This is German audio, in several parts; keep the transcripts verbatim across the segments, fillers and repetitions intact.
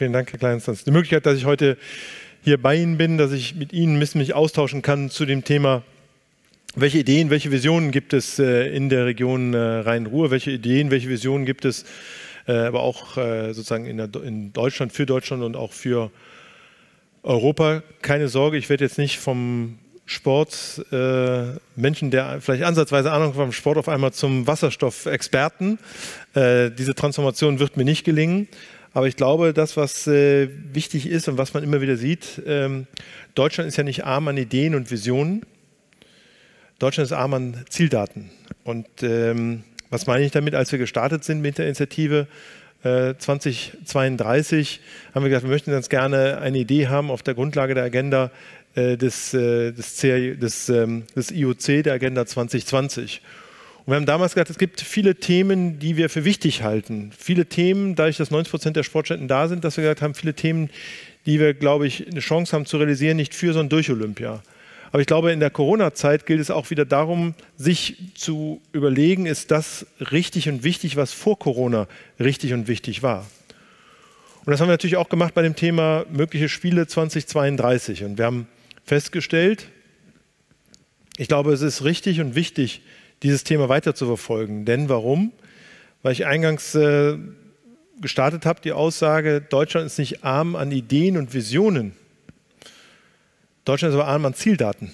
Vielen Dank, Herr Kleinstanz. Die Möglichkeit, dass ich heute hier bei Ihnen bin, dass ich mit Ihnen mich austauschen kann zu dem Thema, welche Ideen, welche Visionen gibt es in der Region Rhein-Ruhr, welche Ideen, welche Visionen gibt es aber auch sozusagen in, der, in Deutschland, für Deutschland und auch für Europa. Keine Sorge, ich werde jetzt nicht vom Sport, äh, Menschen, der vielleicht ansatzweise Ahnung vom Sport, auf einmal zum Wasserstoffexperten. Äh, diese Transformation wird mir nicht gelingen. Aber ich glaube, das, was äh, wichtig ist und was man immer wieder sieht, ähm, Deutschland ist ja nicht arm an Ideen und Visionen. Deutschland ist arm an Zieldaten. Und ähm, was meine ich damit? Als wir gestartet sind mit der Initiative äh, zweitausendzweiunddreißig, haben wir gesagt, wir möchten ganz gerne eine Idee haben auf der Grundlage der Agenda äh, des, äh, des, C, des, ähm, des I O C, der Agenda zwanzig zwanzig. Und wir haben damals gesagt, es gibt viele Themen, die wir für wichtig halten. Viele Themen, dadurch, dass neunzig Prozent der Sportstätten da sind, dass wir gesagt haben, viele Themen, die wir, glaube ich, eine Chance haben zu realisieren, nicht für, sondern durch Olympia. Aber ich glaube, in der Corona-Zeit gilt es auch wieder darum, sich zu überlegen, ist das richtig und wichtig, was vor Corona richtig und wichtig war. Und das haben wir natürlich auch gemacht bei dem Thema mögliche Spiele zweitausendzweiunddreißig. Und wir haben festgestellt, ich glaube, es ist richtig und wichtig, dieses Thema weiter zu verfolgen. Denn warum? Weil ich eingangs äh, gestartet habe, die Aussage, Deutschland ist nicht arm an Ideen und Visionen. Deutschland ist aber arm an Zieldaten.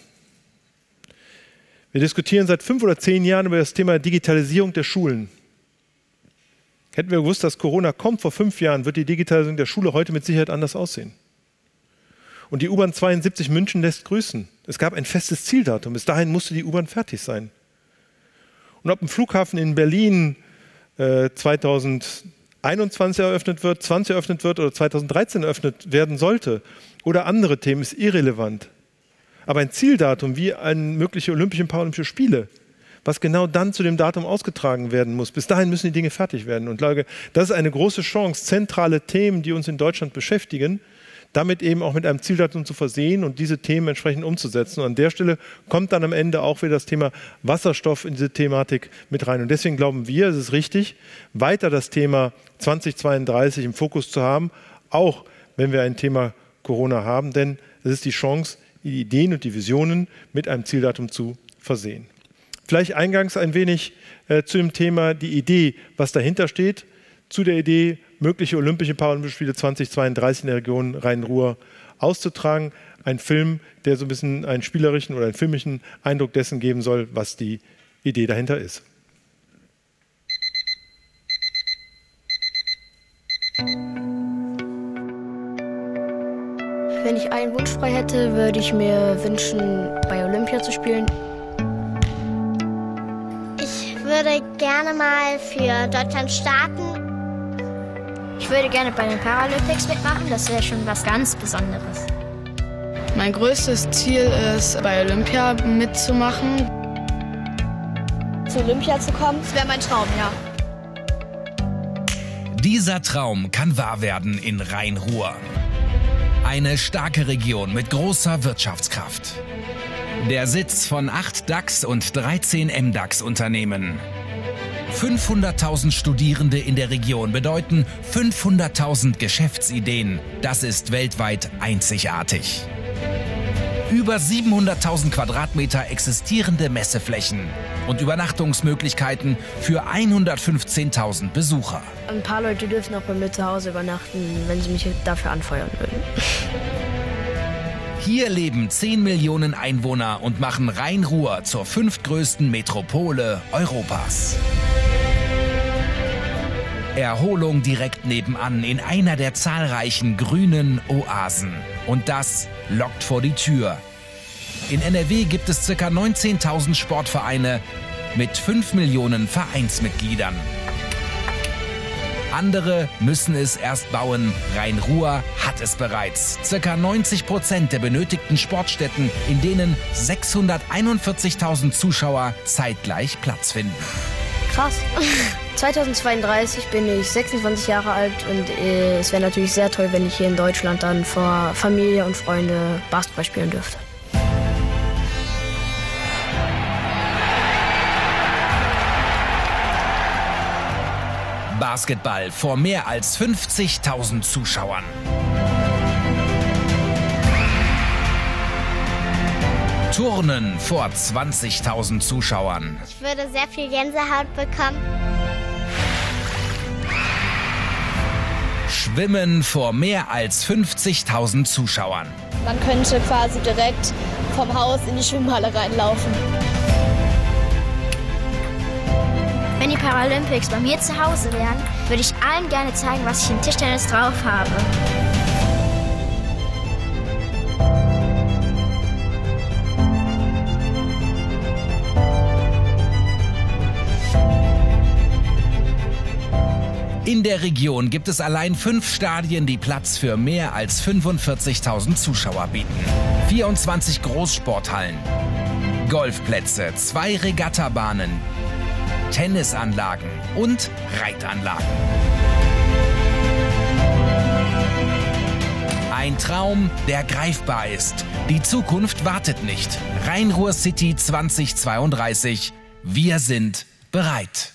Wir diskutieren seit fünf oder zehn Jahren über das Thema Digitalisierung der Schulen. Hätten wir gewusst, dass Corona kommt vor fünf Jahren, wird die Digitalisierung der Schule heute mit Sicherheit anders aussehen. Und die U-Bahn zweiundsiebzig München lässt grüßen. Es gab ein festes Zieldatum. Bis dahin musste die U-Bahn fertig sein. Und ob ein Flughafen in Berlin äh, zweitausendeinundzwanzig eröffnet wird, zwanzig eröffnet wird oder zweitausenddreizehn eröffnet werden sollte oder andere Themen, ist irrelevant. Aber ein Zieldatum wie ein mögliche Olympische und Paralympische Spiele, was genau dann zu dem Datum ausgetragen werden muss, bis dahin müssen die Dinge fertig werden. Und ich glaube, das ist eine große Chance, zentrale Themen, die uns in Deutschland beschäftigen, damit eben auch mit einem Zieldatum zu versehen und diese Themen entsprechend umzusetzen. Und an der Stelle kommt dann am Ende auch wieder das Thema Wasserstoff in diese Thematik mit rein. Und deswegen glauben wir, es ist richtig, weiter das Thema zweitausendzweiunddreißig im Fokus zu haben, auch wenn wir ein Thema Corona haben, denn es ist die Chance, die Ideen und die Visionen mit einem Zieldatum zu versehen. Vielleicht eingangs ein wenig äh, zu dem Thema die Idee, was dahinter steht, zu der Idee, mögliche Olympische Paralympische Spiele zweitausendzweiunddreißig in der Region Rhein-Ruhr auszutragen. Ein Film, der so ein bisschen einen spielerischen oder einen filmischen Eindruck dessen geben soll, was die Idee dahinter ist. Wenn ich einen Wunsch frei hätte, würde ich mir wünschen, bei Olympia zu spielen. Ich würde gerne mal für Deutschland starten. Ich würde gerne bei den Paralympics mitmachen, das wäre schon was ganz Besonderes. Mein größtes Ziel ist, bei Olympia mitzumachen. Zu Olympia zu kommen, das wäre mein Traum, ja. Dieser Traum kann wahr werden in Rhein-Ruhr. Eine starke Region mit großer Wirtschaftskraft. Der Sitz von acht DAX und dreizehn M DAX-Unternehmen. fünfhunderttausend Studierende in der Region bedeuten fünfhunderttausend Geschäftsideen. Das ist weltweit einzigartig. Über siebenhunderttausend Quadratmeter existierende Messeflächen und Übernachtungsmöglichkeiten für hundertfünfzehntausend Besucher. Ein paar Leute dürfen auch bei mir zu Hause übernachten, wenn sie mich dafür anfeuern würden. Hier leben zehn Millionen Einwohner und machen Rhein-Ruhr zur fünftgrößten Metropole Europas. Erholung direkt nebenan in einer der zahlreichen grünen Oasen. Und das lockt vor die Tür. In N R W gibt es ca. neunzehntausend Sportvereine mit fünf Millionen Vereinsmitgliedern. Andere müssen es erst bauen. Rhein-Ruhr hat es bereits. Circa neunzig Prozent der benötigten Sportstätten, in denen sechshunderteinundvierzigtausend Zuschauer zeitgleich Platz finden. Krass. zweitausendzweiunddreißig bin ich sechsundzwanzig Jahre alt und äh, es wäre natürlich sehr toll, wenn ich hier in Deutschland dann vor Familie und Freunde Basketball spielen dürfte. Basketball vor mehr als fünfzigtausend Zuschauern. Turnen vor zwanzigtausend Zuschauern. Ich würde sehr viel Gänsehaut bekommen. Schwimmen vor mehr als fünfzigtausend Zuschauern. Man könnte quasi direkt vom Haus in die Schwimmhalle reinlaufen. Wenn die Paralympics bei mir zu Hause wären, würde ich allen gerne zeigen, was ich im Tischtennis drauf habe. In der Region gibt es allein fünf Stadien, die Platz für mehr als fünfundvierzigtausend Zuschauer bieten. vierundzwanzig Großsporthallen, Golfplätze, zwei Regattabahnen, Tennisanlagen und Reitanlagen. Ein Traum, der greifbar ist. Die Zukunft wartet nicht. Rhein-Ruhr City zweitausendzweiunddreißig. Wir sind bereit.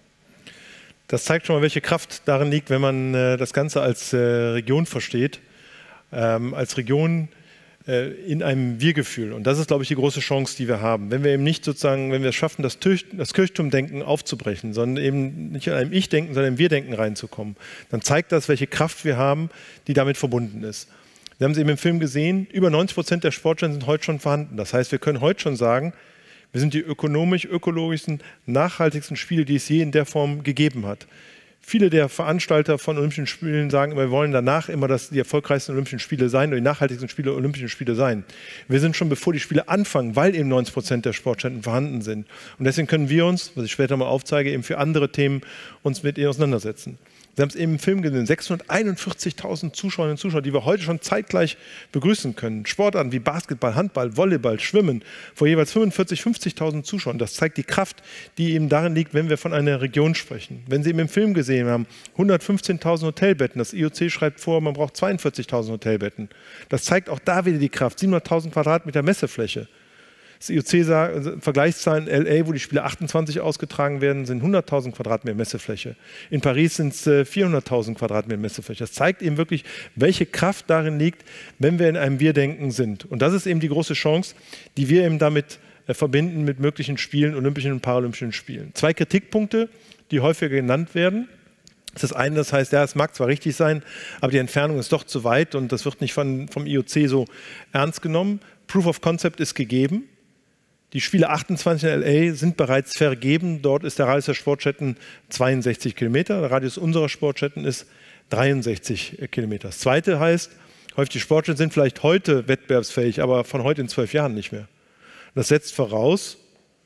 Das zeigt schon mal, welche Kraft darin liegt, wenn man äh, das Ganze als äh, Region versteht, ähm, als Region äh, in einem Wir-Gefühl. Und das ist, glaube ich, die große Chance, die wir haben. Wenn wir eben nicht sozusagen, wenn wir es schaffen, das, das Kirchturmdenken aufzubrechen, sondern eben nicht in einem Ich-Denken, sondern im Wir-Denken reinzukommen, dann zeigt das, welche Kraft wir haben, die damit verbunden ist. Wir haben es eben im Film gesehen, über neunzig Prozent der Sportstätten sind heute schon vorhanden. Das heißt, wir können heute schon sagen, wir sind die ökonomisch, ökologischsten, nachhaltigsten Spiele, die es je in der Form gegeben hat. Viele der Veranstalter von Olympischen Spielen sagen, wir wollen danach immer dass die erfolgreichsten Olympischen Spiele sein oder die nachhaltigsten Spiele Olympischen Spiele sein. Wir sind schon, bevor die Spiele anfangen, weil eben neunzig Prozent der Sportstätten vorhanden sind. Und deswegen können wir uns, was ich später mal aufzeige, eben für andere Themen uns mit ihnen auseinandersetzen. Sie haben es eben im Film gesehen, sechshunderteinundvierzigtausend Zuschauerinnen und Zuschauer, die wir heute schon zeitgleich begrüßen können. Sportarten wie Basketball, Handball, Volleyball, Schwimmen vor jeweils fünfundvierzigtausend, fünfzigtausend Zuschauern. Das zeigt die Kraft, die eben darin liegt, wenn wir von einer Region sprechen. Wenn Sie eben im Film gesehen haben, hundertfünfzehntausend Hotelbetten. Das I O C schreibt vor, man braucht zweiundvierzigtausend Hotelbetten. Das zeigt auch da wieder die Kraft. siebenhunderttausend Quadratmeter Messefläche. Das I O C sagt, Vergleichszahlen L A, wo die Spiele achtundzwanzig ausgetragen werden, sind hunderttausend Quadratmeter Messefläche. In Paris sind es äh, vierhunderttausend Quadratmeter Messefläche. Das zeigt eben wirklich, welche Kraft darin liegt, wenn wir in einem Wir-Denken sind. Und das ist eben die große Chance, die wir eben damit äh, verbinden mit möglichen Spielen, Olympischen und Paralympischen Spielen. Zwei Kritikpunkte, die häufiger genannt werden. Das ist das eine, das heißt, ja, es mag zwar richtig sein, aber die Entfernung ist doch zu weit und das wird nicht von, vom I O C so ernst genommen. Proof of Concept ist gegeben. Die Spiele achtundzwanzig in L A sind bereits vergeben. Dort ist der Radius der Sportstätten zweiundsechzig Kilometer. Der Radius unserer Sportstätten ist dreiundsechzig Kilometer. Das Zweite heißt, häufig die Sportstätten sind vielleicht heute wettbewerbsfähig, aber von heute in zwölf Jahren nicht mehr. Das setzt voraus,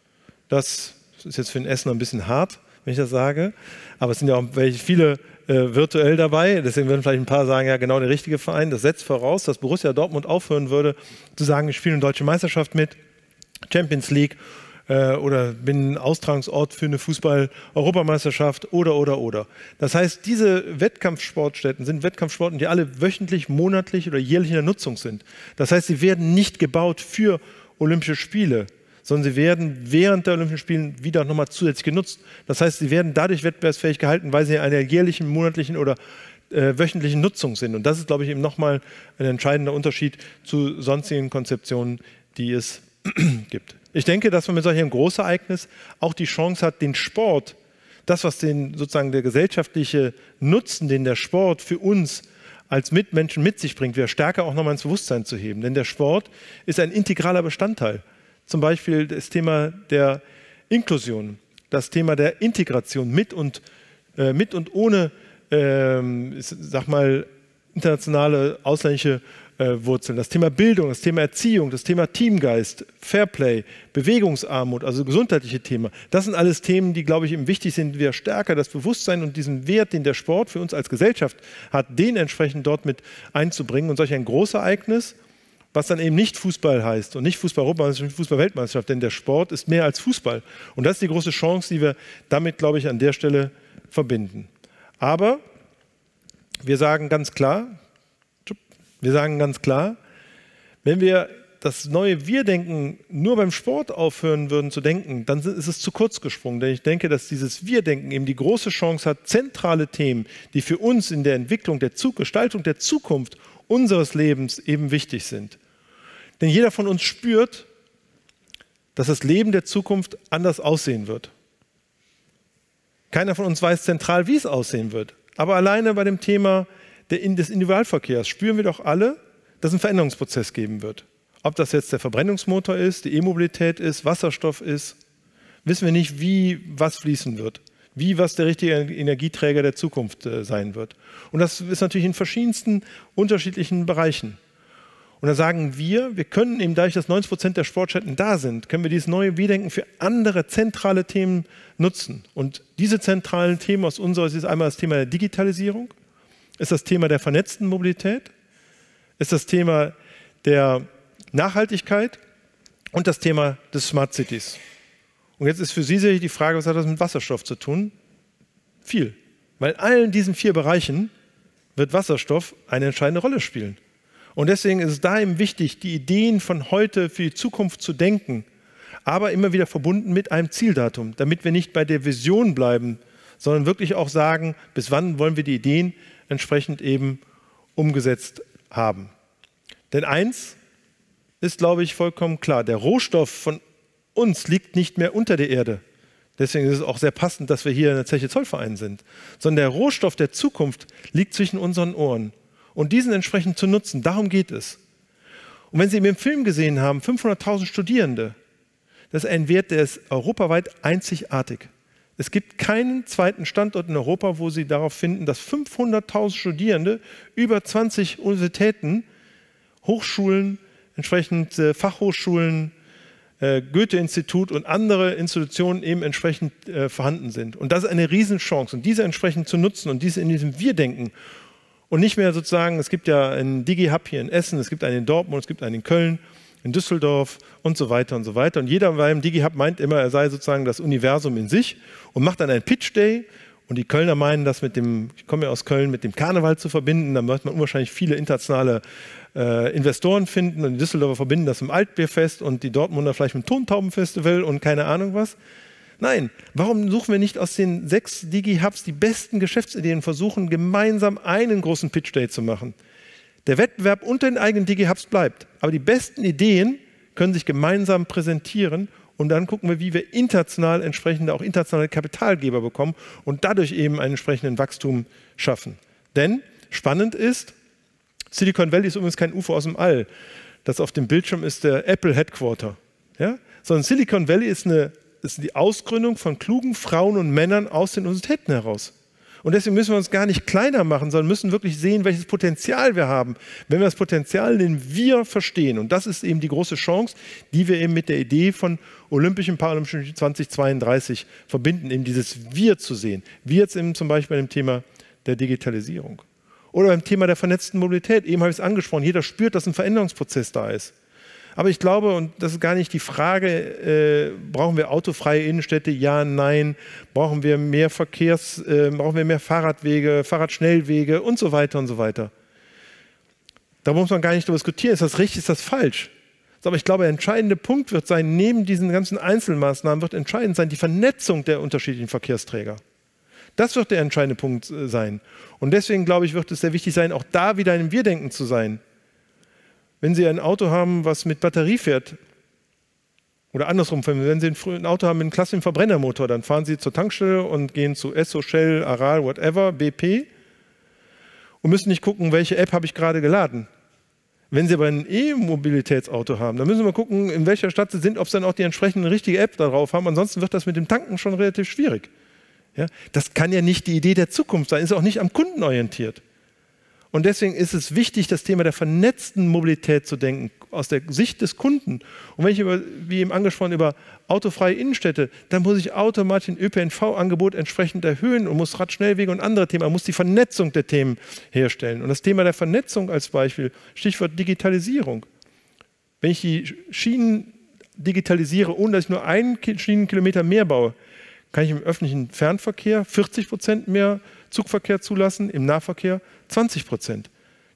dass, das ist jetzt für den Essener ein bisschen hart, wenn ich das sage, aber es sind ja auch welche, viele äh, virtuell dabei, deswegen würden vielleicht ein paar sagen, ja genau der richtige Verein. Das setzt voraus, dass Borussia Dortmund aufhören würde, zu sagen, wir spielen eine deutsche Meisterschaft mit, Champions League äh, oder bin ein Austragungsort für eine Fußball-Europameisterschaft oder, oder, oder. Das heißt, diese Wettkampfsportstätten sind Wettkampfsporten, die alle wöchentlich, monatlich oder jährlich in der Nutzung sind. Das heißt, sie werden nicht gebaut für Olympische Spiele, sondern sie werden während der Olympischen Spiele wieder nochmal zusätzlich genutzt. Das heißt, sie werden dadurch wettbewerbsfähig gehalten, weil sie in einer jährlichen, monatlichen oder äh, wöchentlichen Nutzung sind. Und das ist, glaube ich, eben nochmal ein entscheidender Unterschied zu sonstigen Konzeptionen, die es gibt. Ich denke, dass man mit solch einem Großereignis auch die Chance hat, den Sport, das, was den, sozusagen der gesellschaftliche Nutzen, den der Sport für uns als Mitmenschen mit sich bringt, wieder stärker auch nochmal ins Bewusstsein zu heben. Denn der Sport ist ein integraler Bestandteil. Zum Beispiel das Thema der Inklusion, das Thema der Integration mit und, äh, mit und ohne, äh, ich sag mal, internationale, ausländische äh, Wurzeln. Das Thema Bildung, das Thema Erziehung, das Thema Teamgeist, Fairplay, Bewegungsarmut, also gesundheitliche Themen. Das sind alles Themen, die, glaube ich, eben wichtig sind, wir stärker das Bewusstsein und diesen Wert, den der Sport für uns als Gesellschaft hat, den entsprechend dort mit einzubringen. Und solch ein Großereignis, was dann eben nicht Fußball heißt und nicht Fußball-Europameisterschaft, nicht Fußball-Weltmeisterschaft, denn der Sport ist mehr als Fußball. Und das ist die große Chance, die wir damit, glaube ich, an der Stelle verbinden. Aber wir sagen ganz klar, wir sagen ganz klar, wenn wir das neue Wir-Denken nur beim Sport aufhören würden zu denken, dann ist es zu kurz gesprungen. Denn ich denke, dass dieses Wir-Denken eben die große Chance hat, zentrale Themen, die für uns in der Entwicklung, der Gestaltung der Zukunft unseres Lebens eben wichtig sind. Denn jeder von uns spürt, dass das Leben der Zukunft anders aussehen wird. Keiner von uns weiß zentral, wie es aussehen wird. Aber alleine bei dem Thema des Individualverkehrs spüren wir doch alle, dass es einen Veränderungsprozess geben wird. Ob das jetzt der Verbrennungsmotor ist, die E-Mobilität ist, Wasserstoff ist, wissen wir nicht, wie was fließen wird, wie was der richtige Energieträger der Zukunft äh, sein wird. Und das ist natürlich in verschiedensten unterschiedlichen Bereichen. Und da sagen wir, wir können eben, dadurch, dass neunzig Prozent der Sportstätten da sind, können wir dieses neue Wir-Denken für andere zentrale Themen nutzen. Und diese zentralen Themen aus unserer Sicht ist einmal das Thema der Digitalisierung, ist das Thema der vernetzten Mobilität, ist das Thema der Nachhaltigkeit und das Thema des Smart Cities. Und jetzt ist für Sie sicherlich die Frage, was hat das mit Wasserstoff zu tun? Viel. Weil in allen diesen vier Bereichen wird Wasserstoff eine entscheidende Rolle spielen. Und deswegen ist es da eben wichtig, die Ideen von heute für die Zukunft zu denken, aber immer wieder verbunden mit einem Zieldatum, damit wir nicht bei der Vision bleiben, sondern wirklich auch sagen, bis wann wollen wir die Ideen entsprechend eben umgesetzt haben. Denn eins ist, glaube ich, vollkommen klar, der Rohstoff von uns liegt nicht mehr unter der Erde. Deswegen ist es auch sehr passend, dass wir hier in der Zeche Zollverein sind. Sondern der Rohstoff der Zukunft liegt zwischen unseren Ohren. Und diesen entsprechend zu nutzen, darum geht es. Und wenn Sie im Film gesehen haben, fünfhunderttausend Studierende, das ist ein Wert, der ist europaweit einzigartig. Es gibt keinen zweiten Standort in Europa, wo Sie darauf finden, dass fünfhunderttausend Studierende über zwanzig Universitäten, Hochschulen, entsprechend äh, Fachhochschulen, äh, Goethe-Institut und andere Institutionen eben entsprechend äh, vorhanden sind. Und das ist eine Riesenchance. Und diese entsprechend zu nutzen und diese in diesem Wir-Denken und nicht mehr sozusagen, es gibt ja einen Digi-Hub hier in Essen, es gibt einen in Dortmund, es gibt einen in Köln, in Düsseldorf und so weiter und so weiter. Und jeder beim Digi-Hub meint immer, er sei sozusagen das Universum in sich und macht dann einen Pitch-Day. Und die Kölner meinen, das mit dem, ich komme ja aus Köln, mit dem Karneval zu verbinden. Da wird man unwahrscheinlich viele internationale äh, Investoren finden. Und die Düsseldorfer verbinden das mit dem Altbierfest und die Dortmunder vielleicht mit dem Tontaubenfestival und keine Ahnung was. Nein, warum suchen wir nicht aus den sechs Digi-Hubs die besten Geschäftsideen und versuchen, gemeinsam einen großen Pitch-Day zu machen? Der Wettbewerb unter den eigenen Digi-Hubs bleibt. Aber die besten Ideen können sich gemeinsam präsentieren. Und dann gucken wir, wie wir international entsprechende, auch internationale Kapitalgeber bekommen und dadurch eben einen entsprechenden Wachstum schaffen. Denn spannend ist, Silicon Valley ist übrigens kein U F O aus dem All. Das auf dem Bildschirm ist der Apple Headquarter. Ja? Sondern Silicon Valley ist, eine, ist die Ausgründung von klugen Frauen und Männern aus den Universitäten heraus. Und deswegen müssen wir uns gar nicht kleiner machen, sondern müssen wirklich sehen, welches Potenzial wir haben, wenn wir das Potenzial, den wir verstehen. Und das ist eben die große Chance, die wir eben mit der Idee von Olympischen Paralympischen zweitausendzweiunddreißig verbinden, eben dieses Wir zu sehen. Wie jetzt eben zum Beispiel beim Thema der Digitalisierung. Oder beim Thema der vernetzten Mobilität. Eben habe ich es angesprochen, jeder spürt, dass ein Veränderungsprozess da ist. Aber ich glaube, und das ist gar nicht die Frage, äh, brauchen wir autofreie Innenstädte? Ja, nein. Brauchen wir mehr Verkehrs, äh, brauchen wir mehr Fahrradwege, Fahrradschnellwege und so weiter und so weiter. Da muss man gar nicht darüber diskutieren, ist das richtig, ist das falsch? Aber ich glaube, der entscheidende Punkt wird sein, neben diesen ganzen Einzelmaßnahmen wird entscheidend sein, die Vernetzung der unterschiedlichen Verkehrsträger. Das wird der entscheidende Punkt äh, sein. Und deswegen, glaube ich, wird es sehr wichtig sein, auch da wieder in Wir-Denken zu sein. Wenn Sie ein Auto haben, was mit Batterie fährt, oder andersrum, wenn Sie ein Auto haben mit einem klassischen Verbrennermotor, dann fahren Sie zur Tankstelle und gehen zu Esso, Shell, Aral, whatever, B P und müssen nicht gucken, welche App habe ich gerade geladen. Wenn Sie aber ein E-Mobilitätsauto haben, dann müssen Sie mal gucken, in welcher Stadt Sie sind, ob Sie dann auch die entsprechende richtige App darauf haben. Ansonsten wird das mit dem Tanken schon relativ schwierig. Ja? Das kann ja nicht die Idee der Zukunft sein, ist auch nicht am Kunden orientiert. Und deswegen ist es wichtig, das Thema der vernetzten Mobilität zu denken, aus der Sicht des Kunden. Und wenn ich, über, wie eben angesprochen, über autofreie Innenstädte, dann muss ich automatisch ein Ö P N V-Angebot entsprechend erhöhen und muss Radschnellwege und andere Themen, man muss die Vernetzung der Themen herstellen. Und das Thema der Vernetzung als Beispiel, Stichwort Digitalisierung. Wenn ich die Schienen digitalisiere, ohne dass ich nur einen Schienenkilometer mehr baue, kann ich im öffentlichen Fernverkehr vierzig Prozent mehr Zugverkehr zulassen, im Nahverkehr zwanzig Prozent.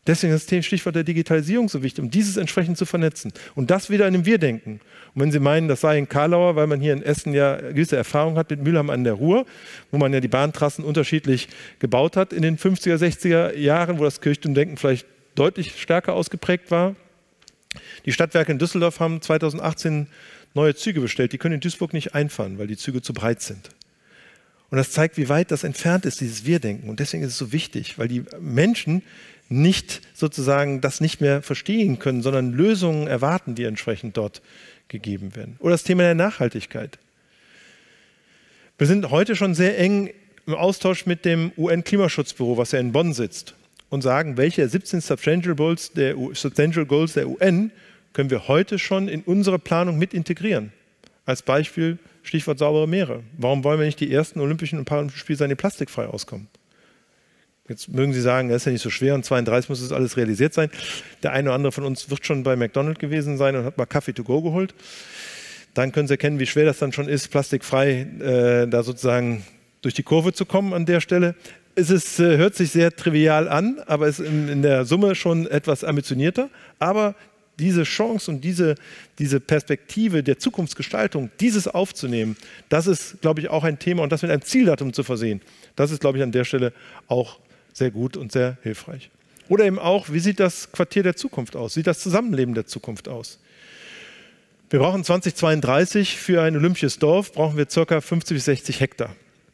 Deswegen ist das Stichwort der Digitalisierung so wichtig, um dieses entsprechend zu vernetzen. Und das wieder in einem Wir-Denken. Und wenn Sie meinen, das sei in Karlauer, weil man hier in Essen ja gewisse Erfahrung hat mit Mülheim an der Ruhr, wo man ja die Bahntrassen unterschiedlich gebaut hat in den fünfziger, sechziger Jahren, wo das Kirchturmdenken vielleicht deutlich stärker ausgeprägt war. Die Stadtwerke in Düsseldorf haben zweitausendachtzehn neue Züge bestellt. Die können in Duisburg nicht einfahren, weil die Züge zu breit sind. Und das zeigt, wie weit das entfernt ist, dieses Wir-Denken. Und deswegen ist es so wichtig, weil die Menschen nicht sozusagen das nicht mehr verstehen können, sondern Lösungen erwarten, die entsprechend dort gegeben werden. Oder das Thema der Nachhaltigkeit. Wir sind heute schon sehr eng im Austausch mit dem U N-Klimaschutzbüro, was ja in Bonn sitzt, und sagen, welche der siebzehn Substantial Goals der, Substantial Goals der U N können wir heute schon in unsere Planung mit integrieren. Als Beispiel Stichwort saubere Meere. Warum wollen wir nicht die ersten Olympischen und Paralympischen Spiele sein, die plastikfrei auskommen? Jetzt mögen Sie sagen, das ist ja nicht so schwer und zweiunddreißig muss das alles realisiert sein. Der eine oder andere von uns wird schon bei McDonald's gewesen sein und hat mal Kaffee to go geholt. Dann können Sie erkennen, wie schwer das dann schon ist, plastikfrei äh, da sozusagen durch die Kurve zu kommen an der Stelle. Es ist, äh, hört sich sehr trivial an, aber ist in, in der Summe schon etwas ambitionierter. Aber diese Chance und diese, diese Perspektive der Zukunftsgestaltung, dieses aufzunehmen, das ist, glaube ich, auch ein Thema und das mit einem Zieldatum zu versehen. Das ist, glaube ich, an der Stelle auch sehr gut und sehr hilfreich. Oder eben auch, wie sieht das Quartier der Zukunft aus? Wie sieht das Zusammenleben der Zukunft aus? Wir brauchen zweitausendzweiunddreißig für ein olympisches Dorf, brauchen wir ca. fünfzig bis sechzig Hektar.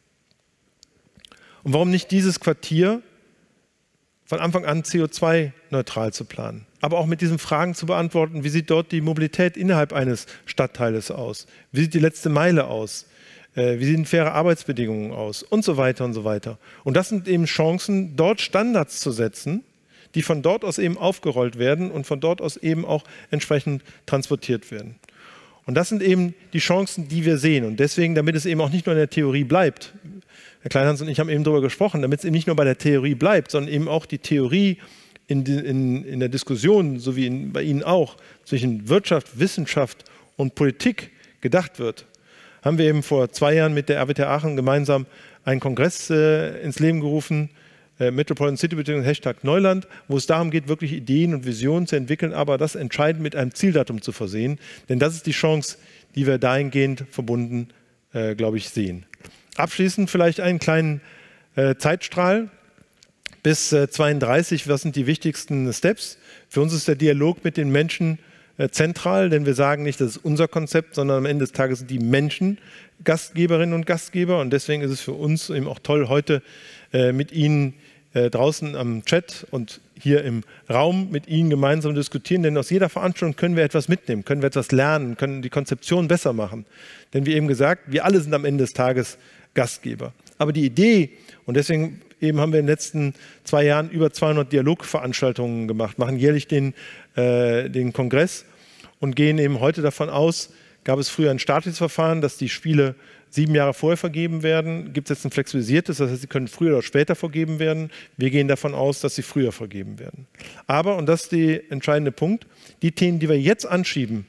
Und warum nicht dieses Quartier von Anfang an C O zwei neutral zu planen? Aber auch mit diesen Fragen zu beantworten, wie sieht dort die Mobilität innerhalb eines Stadtteiles aus? Wie sieht die letzte Meile aus? Wie sehen faire Arbeitsbedingungen aus und so weiter und so weiter. Und das sind eben Chancen, dort Standards zu setzen, die von dort aus eben aufgerollt werden und von dort aus eben auch entsprechend transportiert werden. Und das sind eben die Chancen, die wir sehen. Und deswegen, damit es eben auch nicht nur in der Theorie bleibt, Herr Kleinhans und ich haben eben darüber gesprochen, damit es eben nicht nur bei der Theorie bleibt, sondern eben auch die Theorie in, die, in, in der Diskussion, so wie in, bei Ihnen auch, zwischen Wirtschaft, Wissenschaft und Politik gedacht wird, haben wir eben vor zwei Jahren mit der R W T H Aachen gemeinsam einen Kongress äh, ins Leben gerufen, äh, Metropolitan City bzw. Hashtag Neuland, wo es darum geht, wirklich Ideen und Visionen zu entwickeln, aber das entscheidend mit einem Zieldatum zu versehen. Denn das ist die Chance, die wir dahingehend verbunden, äh, glaube ich, sehen. Abschließend vielleicht einen kleinen äh, Zeitstrahl. Bis äh, zweiunddreißig, was sind die wichtigsten Steps? Für uns ist der Dialog mit den Menschen zentral, denn wir sagen nicht, das ist unser Konzept, sondern am Ende des Tages sind die Menschen Gastgeberinnen und Gastgeber und deswegen ist es für uns eben auch toll, heute äh, mit Ihnen äh, draußen am Chat und hier im Raum mit Ihnen gemeinsam diskutieren, denn aus jeder Veranstaltung können wir etwas mitnehmen, können wir etwas lernen, können die Konzeption besser machen. Denn wie eben gesagt, wir alle sind am Ende des Tages Gastgeber. Aber die Idee, und deswegen eben haben wir in den letzten zwei Jahren über zweihundert Dialogveranstaltungen gemacht, machen jährlich den, äh, den Kongress und gehen eben heute davon aus, gab es früher ein staatliches Verfahren, dass die Spiele sieben Jahre vorher vergeben werden, gibt es jetzt ein flexibilisiertes, das heißt, sie können früher oder später vergeben werden. Wir gehen davon aus, dass sie früher vergeben werden. Aber, und das ist der entscheidende Punkt, die Themen, die wir jetzt anschieben,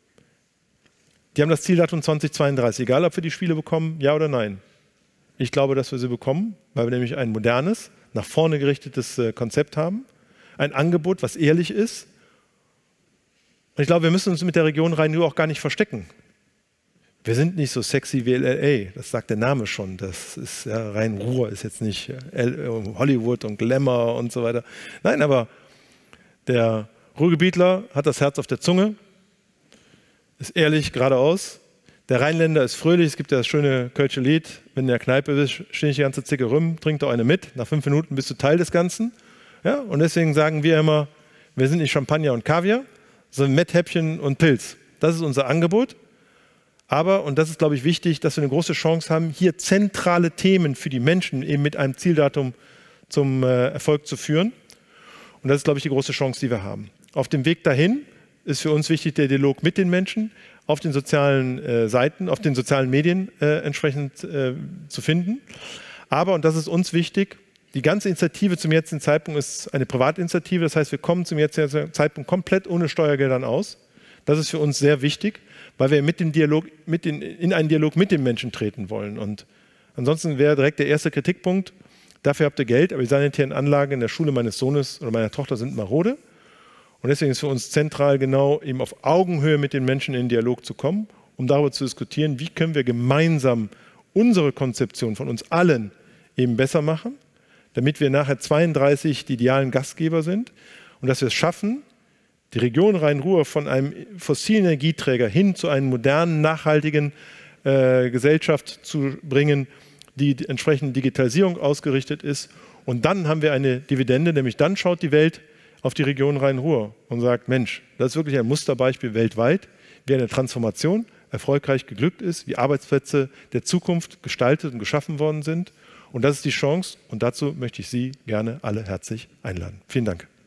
die haben das Zieldatum zweitausendzweiunddreißig, egal ob wir die Spiele bekommen, ja oder nein. Ich glaube, dass wir sie bekommen, weil wir nämlich ein modernes, nach vorne gerichtetes äh, Konzept haben, ein Angebot, was ehrlich ist. Und ich glaube, wir müssen uns mit der Region Rhein-Ruhr auch gar nicht verstecken. Wir sind nicht so sexy wie L A, das sagt der Name schon. Das ist ja, Rhein-Ruhr ist jetzt nicht L Hollywood und Glamour und so weiter. Nein, aber der Ruhrgebietler hat das Herz auf der Zunge, ist ehrlich, geradeaus. Der Rheinländer ist fröhlich, es gibt ja das schöne Kölsche Lied, wenn der Kneipe bist, stehe ich die ganze Zicke rum, trink doch eine mit, nach fünf Minuten bist du Teil des Ganzen. Ja, und deswegen sagen wir immer, wir sind nicht Champagner und Kaviar, sondern Metthäppchen und Pilz. Das ist unser Angebot. Aber, und das ist, glaube ich, wichtig, dass wir eine große Chance haben, hier zentrale Themen für die Menschen eben mit einem Zieldatum zum äh, Erfolg zu führen. Und das ist, glaube ich, die große Chance, die wir haben. Auf dem Weg dahin ist für uns wichtig der Dialog mit den Menschen, auf den sozialen äh, Seiten, auf den sozialen Medien äh, entsprechend äh, zu finden. Aber, und das ist uns wichtig, die ganze Initiative zum jetzigen Zeitpunkt ist eine Privatinitiative. Das heißt, wir kommen zum jetzigen Zeitpunkt komplett ohne Steuergeldern aus. Das ist für uns sehr wichtig, weil wir mit dem Dialog, mit den, in einen Dialog mit den Menschen treten wollen. Und ansonsten wäre direkt der erste Kritikpunkt, Dafür habt ihr Geld, aber die sanitären Anlagen in der Schule meines Sohnes oder meiner Tochter sind marode. Und deswegen ist für uns zentral, genau eben auf Augenhöhe mit den Menschen in den Dialog zu kommen, um darüber zu diskutieren, wie können wir gemeinsam unsere Konzeption von uns allen eben besser machen, damit wir nachher zweiunddreißig die idealen Gastgeber sind und dass wir es schaffen, die Region Rhein-Ruhr von einem fossilen Energieträger hin zu einer modernen, nachhaltigen äh, Gesellschaft zu bringen, die entsprechend Digitalisierung ausgerichtet ist. Und dann haben wir eine Dividende, nämlich dann schaut die Welt auf die Region Rhein-Ruhr und sagt, Mensch, das ist wirklich ein Musterbeispiel weltweit, wie eine Transformation erfolgreich geglückt ist, wie Arbeitsplätze der Zukunft gestaltet und geschaffen worden sind. Und das ist die Chance und dazu möchte ich Sie gerne alle herzlich einladen. Vielen Dank.